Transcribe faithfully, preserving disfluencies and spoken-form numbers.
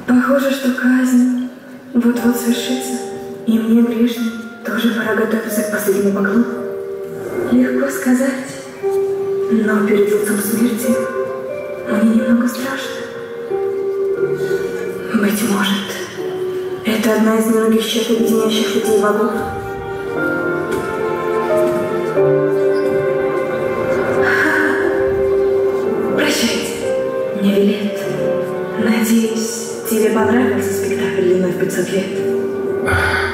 Похоже, что казнь вот-вот свершится, и мне, грешный, тоже пора готовиться к последнему поклону. Легко сказать, но перед лицом смерти мне немного страшно. Быть может, это одна из немногих черт, объединяющих людей и богов. Прощайте, Невилет. Надеюсь, тебе понравился спектакль длиной в пятьсот лет?